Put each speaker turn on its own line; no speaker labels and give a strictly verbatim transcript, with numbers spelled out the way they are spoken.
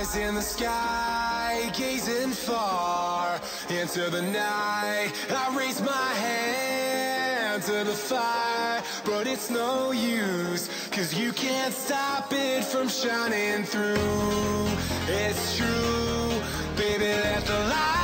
eyes in the sky, gazing far into the night. I raise my hand to the fire, but it's no use, 'cause you can't stop it from shining through. It's true, baby, let the light